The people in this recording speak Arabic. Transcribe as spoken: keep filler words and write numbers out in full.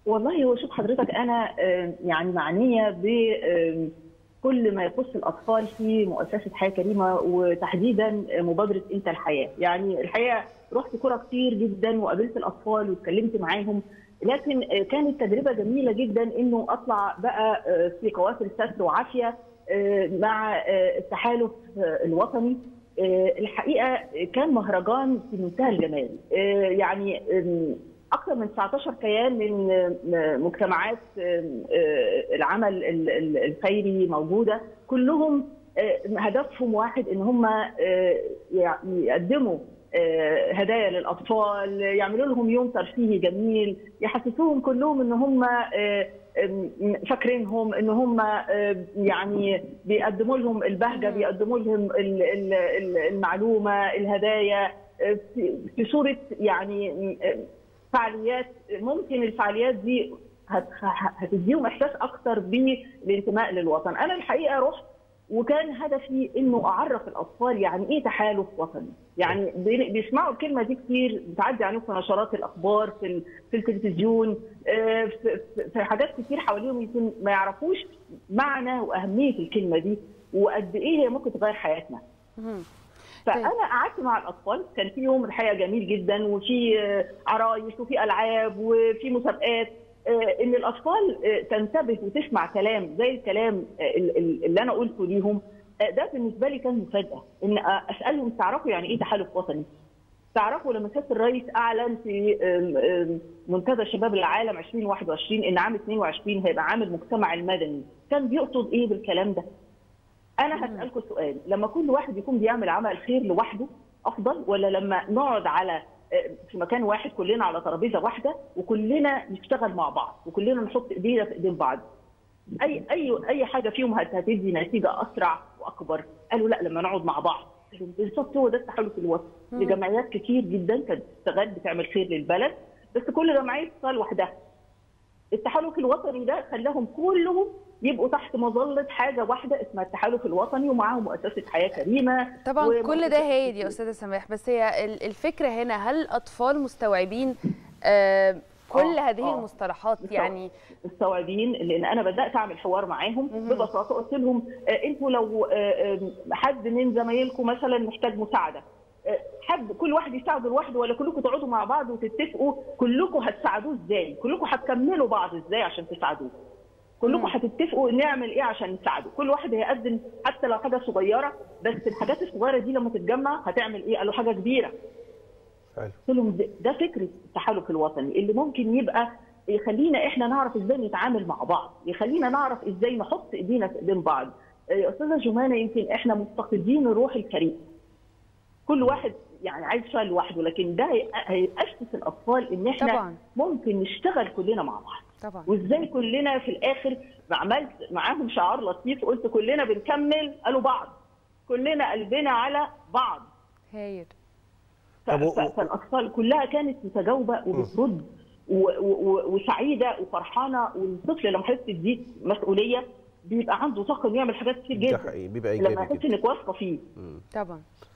والله هو شوف حضرتك انا آه، يعني معنيه بكل ما يخص الاطفال في مؤسسه حياه كريمه، وتحديدا مبادره انت الحياه. يعني الحقيقه رحت كرة كتير جدا وقابلت الاطفال واتكلمت معاهم، لكن آه، كانت تجربه جميله جدا انه اطلع بقى آه، في قوافل ستر وعافيه آه، مع آه، التحالف آه، الوطني. آه، الحقيقه كان مهرجان في منتهى الجمال. آه، يعني آم، اكثر من تسعتاشر كيان من آه، مجتمعات آه، آه، العمل ال- ال- الخيري موجوده، كلهم آه، هدفهم واحد، ان هم آه، يع- يقدموا آه، هدايا للاطفال، يعملوا لهم يوم ترفيهي جميل، يحسسوهم كلهم ان هم آه، آم، فاكرينهم، ان هم آه، يعني بيقدموا لهم البهجه، بيقدموا لهم ال- ال- ال- المعلومه، الهدايا آه، في في صوره يعني آه، فعاليات. ممكن الفعاليات دي هت- هتديهم احساس اكتر بالانتماء للوطن. انا الحقيقه رحت وكان هدفي انه اعرف الاطفال يعني ايه تحالف وطني. يعني بي- بيسمعوا الكلمه دي كتير، بتعدي عليهم في نشرات الاخبار، في ال- في التلفزيون، آه، في في- في حاجات كتير حواليهم، يمكن ما يعرفوش معنى واهميه الكلمه دي وقد ايه هي ممكن تغير حياتنا. مهم. طيب. فانا قعدت مع الاطفال، كان في يوم الحقيقه جميل جدا، وفي آه، عرايس وفي العاب وفي مسابقات، آه، ان الاطفال آه، تنتبه وتسمع كلام زي الكلام آه، ال- ال- اللي انا قلته ليهم. آه، ده بالنسبه لي كان مفاجاه، ان آه، اسالهم تعرفوا يعني ايه تحالف وطني؟ تعرفوا لما سياده الرئيس اعلن في آم، آم، منتدى شباب العالم ألفين وواحد وعشرين ان عام اتنين وعشرين هيبقى عام المجتمع المدني، كان بيقصد ايه بالكلام ده؟ انا هسالكم سؤال، لما كل واحد يكون بيعمل عمل خير لوحده افضل، ولا لما نقعد على في مكان واحد كلنا على ترابيزه واحده وكلنا نشتغل مع بعض وكلنا نحط ايدينا في ايدين بعض؟ اي اي اي حاجه فيهم هت- هتدي نتيجه اسرع واكبر؟ قالوا لا، لما نقعد مع بعض. قالوا بالظبط، هو ده التحالف الوطني. لجمعيات كتير جدا كانت بتشتغل بتعمل خير للبلد، بس كل جمعيه تشتغل لوحدها. التحالف الوطني ده خلاهم كلهم يبقوا تحت مظله حاجه واحده اسمها التحالف الوطني، ومعاهم مؤسسه حياه كريمه. طبعا كل ده هايل يا استاذه سماح، بس هي ال- الفكره هنا، هل الاطفال مستوعبين آه كل آه، هذه آه. المصطلحات؟ يعني مستوعبين، لان انا بدات اعمل حوار معاهم ببساطه. قلت لهم آه، انتوا لو آه، آه، حد من زمايلكم مثلا محتاج مساعده، آه، حد كل واحد يساعده لوحده، ولا كلكم تقعدوا مع بعض وتتفقوا كلكم هتساعدوه ازاي؟ كلكم هتكملوا بعض ازاي عشان تساعدوه؟ كلكم هتتفقوا نعمل ايه عشان نساعده؟ كل واحد هيقدم حتى لو حاجه صغيره، بس الحاجات الصغيره دي لما تتجمع هتعمل ايه؟ قالوا حاجه كبيره. حلو. قلت لهم ده- ده فكره التحالف الوطني اللي ممكن يبقى يخلينا احنا نعرف ازاي نتعامل مع بعض، يخلينا نعرف ازاي نحط ايدينا في ايدين بعض. يا استاذه جمانه، يمكن احنا مفتقدين روح الفريق. كل واحد يعني عايز يشتغل لوحده، لكن ده هي- هيأسس الاطفال ان احنا طبعا. ممكن نشتغل كلنا مع بعض. طبعا. وازاي كلنا في الاخر عملت معاهم شعار لطيف، قلت كلنا بنكمل قالوا بعض، كلنا قلبنا على بعض. هايل. ف- ف- فالاطفال كلها كانت متجاوبه وبترد و- و- وسعيده وفرحانه. والطفل لما حس تديك مسؤوليه بيبقى عنده طاقه انه يعمل حاجات كتير ده جدا، حقيقي، بيبقى لما ايجابي يحس جدا. انك واثقه فيه. طبعا.